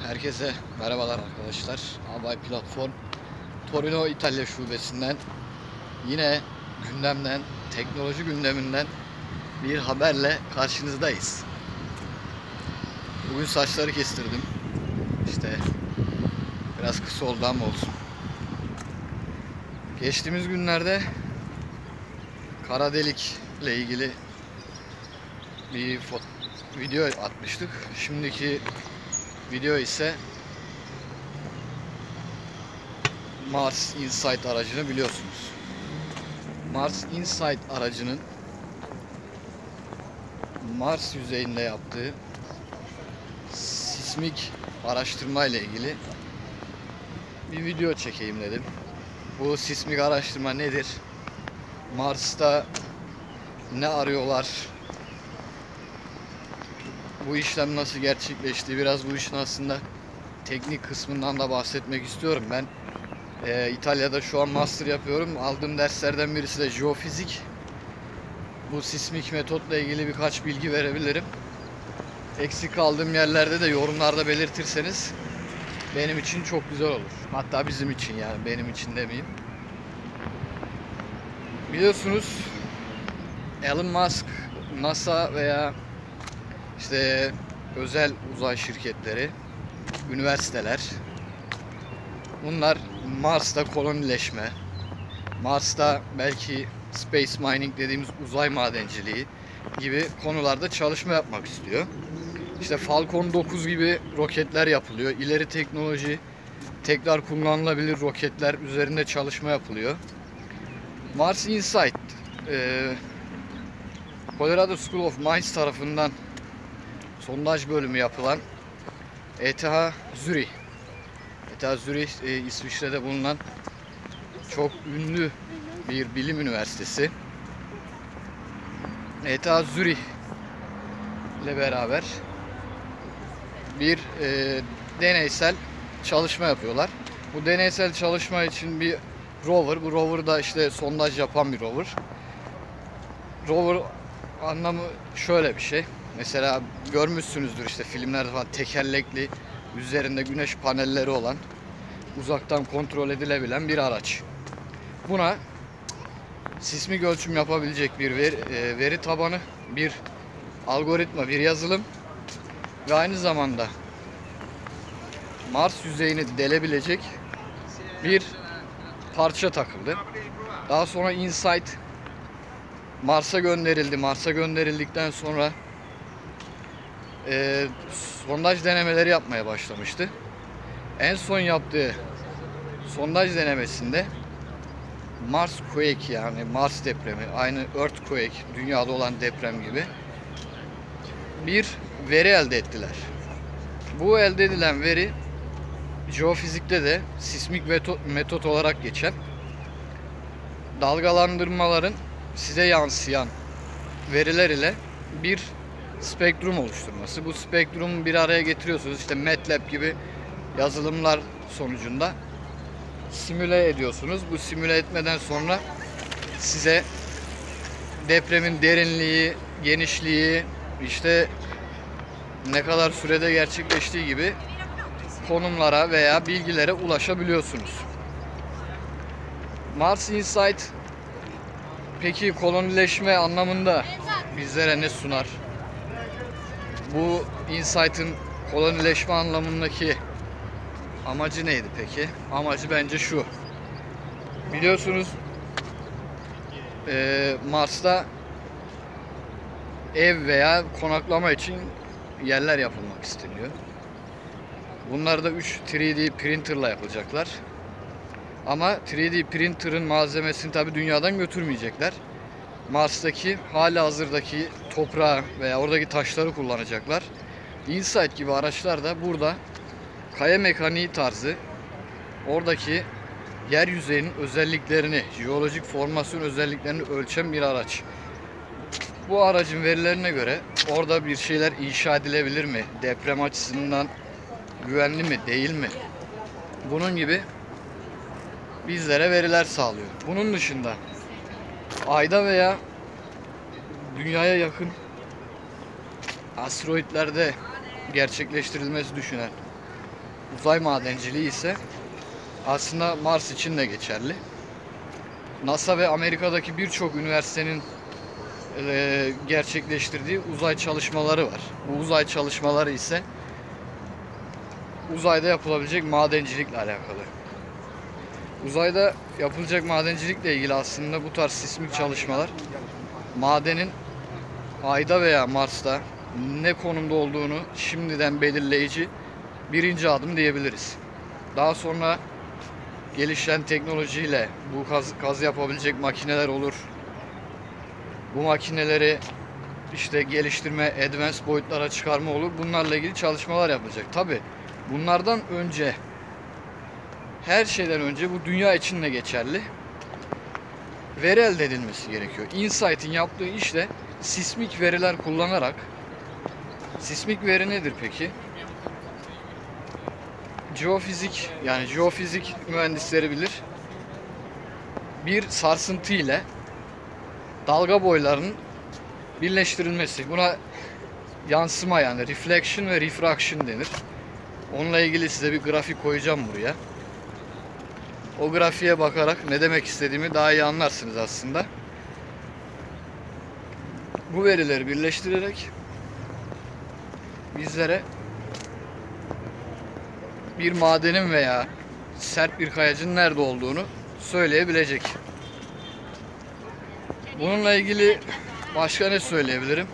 Herkese merhabalar arkadaşlar. Albay Platform Torino İtalya şubesinden yine gündemden, teknoloji gündeminden bir haberle karşınızdayız. Bugün saçları kestirdim. İşte biraz kısa oldu ama olsun. Geçtiğimiz günlerde kara delikle ilgili bir video atmıştık. Şimdiki video ise Mars Insight aracını biliyorsunuz. Mars Insight aracının Mars yüzeyinde yaptığı sismik araştırma ile ilgili bir video çekeyim dedim. Bu sismik araştırma nedir? Mars'ta ne arıyorlar? Bu işlem nasıl gerçekleşti? Biraz bu işin aslında teknik kısmından da bahsetmek istiyorum. Ben İtalya'da şu an master yapıyorum. Aldığım derslerden birisi de jeofizik. Bu sismik metotla ilgili birkaç bilgi verebilirim. Eksik kaldığım yerlerde de yorumlarda belirtirseniz benim için çok güzel olur. Hatta bizim için, yani benim için demeyeyim. Biliyorsunuz Elon Musk, NASA veya işte özel uzay şirketleri, üniversiteler, bunlar Mars'ta kolonileşme, Mars'ta belki space mining dediğimiz uzay madenciliği gibi konularda çalışma yapmak istiyor. İşte Falcon 9 gibi roketler yapılıyor. İleri teknoloji, tekrar kullanılabilir roketler üzerinde çalışma yapılıyor. Mars Insight, Colorado School of Mines tarafından sondaj bölümü yapılan ETH Zürich. ETH Zürich İsviçre'de bulunan çok ünlü bir bilim üniversitesi. ETH Zürich ile beraber bir deneysel çalışma yapıyorlar. Bu deneysel çalışma için bir rover, bu rover da işte sondaj yapan bir rover. Rover anlamı şöyle bir şey. Mesela görmüşsünüzdür işte filmlerde falan, tekerlekli, üzerinde güneş panelleri olan, uzaktan kontrol edilebilen bir araç. Buna sismik ölçüm yapabilecek bir veri tabanı, bir algoritma, bir yazılım ve aynı zamanda Mars yüzeyini delebilecek bir parça takıldı. Daha sonra Insight Mars'a gönderildi. Mars'a gönderildikten sonra sondaj denemeleri yapmaya başlamıştı. En son yaptığı sondaj denemesinde Mars Quake, yani Mars depremi, aynı Earthquake, dünyada olan deprem gibi bir veri elde ettiler. Bu elde edilen veri jeofizikte de sismik metot olarak geçen dalgalandırmaların size yansıyan veriler ile bir spektrum oluşturması. Bu spektrumu bir araya getiriyorsunuz. İşte MATLAB gibi yazılımlar sonucunda simüle ediyorsunuz. Bu simüle etmeden sonra size depremin derinliği, genişliği, işte ne kadar sürede gerçekleştiği gibi konumlara veya bilgilere ulaşabiliyorsunuz. Mars Insight peki kolonileşme anlamında bizlere ne sunar? Bu Insight'ın kolonileşme anlamındaki amacı neydi peki? Amacı bence şu. Biliyorsunuz Mars'ta ev veya konaklama için yerler yapılmak isteniyor. Bunlar da 3D printerla yapılacaklar. Ama 3D printer'ın malzemesini tabi dünyadan götürmeyecekler. Mars'taki halihazırdaki toprağı veya oradaki taşları kullanacaklar. Insight gibi araçlar da burada kaya mekaniği tarzı oradaki yer yüzeyinin özelliklerini, jeolojik formasyon özelliklerini ölçen bir araç. Bu aracın verilerine göre orada bir şeyler inşa edilebilir mi? Deprem açısından güvenli mi, değil mi? Bunun gibi bizlere veriler sağlıyor. Bunun dışında Ay'da veya Dünya'ya yakın asteroitlerde gerçekleştirilmesi düşünen uzay madenciliği ise aslında Mars için de geçerli. NASA ve Amerika'daki birçok üniversitenin gerçekleştirdiği uzay çalışmaları var. Bu uzay çalışmaları ise uzayda yapılabilecek madencilikle alakalı. Uzayda yapılacak madencilikle ilgili aslında bu tarz sismik çalışmalar madenin Ay'da veya Mars'ta ne konumda olduğunu şimdiden belirleyici birinci adım diyebiliriz. Daha sonra gelişen teknolojiyle bu kaz yapabilecek makineler olur. Bu makineleri işte geliştirme, advanced boyutlara çıkarma olur. Bunlarla ilgili çalışmalar yapılacak. Tabi bunlardan önce, her şeyden önce bu dünya için de geçerli, veri elde edilmesi gerekiyor. InSight'in yaptığı işle sismik veriler kullanarak, sismik veri nedir peki? Jeofizik, yani jeofizik mühendisleri bilir. Bir sarsıntı ile dalga boylarının birleştirilmesi. Buna yansıma, yani reflection ve refraction denir. Onunla ilgili size bir grafik koyacağım buraya. O grafiğe bakarak ne demek istediğimi daha iyi anlarsınız aslında. Bu verileri birleştirerek bizlere bir madenin veya sert bir kayacın nerede olduğunu söyleyebilecek. Bununla ilgili başka ne söyleyebilirim?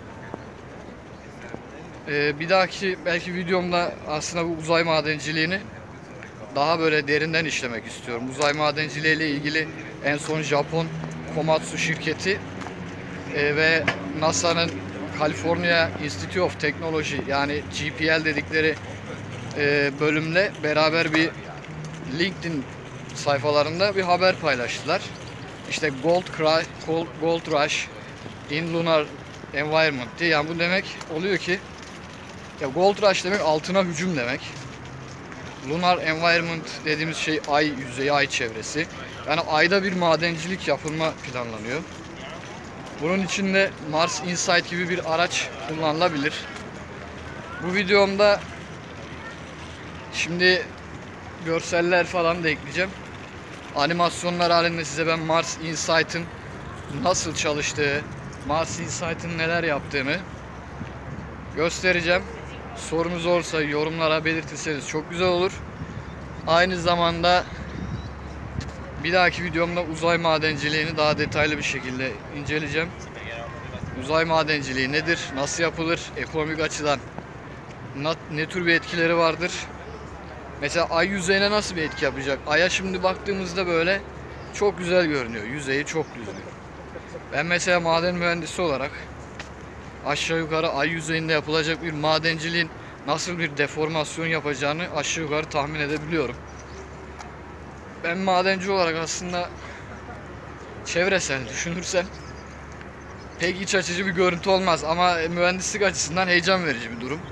Bir dahaki belki videomda aslında bu uzay madenciliğini daha böyle derinden işlemek istiyorum. Uzay madenciliği ile ilgili en son Japon Komatsu şirketi ve NASA'nın California Institute of Technology, yani GPL dedikleri bölümle beraber bir LinkedIn sayfalarında bir haber paylaştılar. İşte Gold Rush in Lunar Environment diye. Yani bu demek oluyor ki, ya Gold Rush demek altına hücum demek. Lunar Environment dediğimiz şey ay yüzeyi, ay çevresi. Yani ayda bir madencilik yapılma planlanıyor. Bunun için de Mars Insight gibi bir araç kullanılabilir. Bu videomda şimdi görseller falan da ekleyeceğim. Animasyonlar halinde size ben Mars Insight'ın nasıl çalıştığı, Mars Insight'ın neler yaptığını göstereceğim. Sorunuz olursa yorumlara belirtirseniz çok güzel olur. Aynı zamanda bir dahaki videomda uzay madenciliğini daha detaylı bir şekilde inceleyeceğim. Uzay madenciliği nedir? Nasıl yapılır? Ekonomik açıdan ne tür bir etkileri vardır? Mesela ay yüzeyine nasıl bir etki yapacak? Ay'a şimdi baktığımızda böyle çok güzel görünüyor. Yüzeyi çok düzgün. Ben mesela maden mühendisi olarak aşağı yukarı ay yüzeyinde yapılacak bir madenciliğin nasıl bir deformasyon yapacağını aşağı yukarı tahmin edebiliyorum. Ben madenci olarak aslında çevresel düşünürsem pek iç açıcı bir görüntü olmaz ama mühendislik açısından heyecan verici bir durum.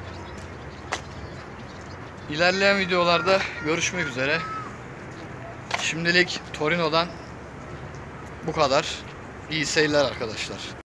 İlerleyen videolarda görüşmek üzere. Şimdilik Torino'dan bu kadar. İyi seyirler arkadaşlar.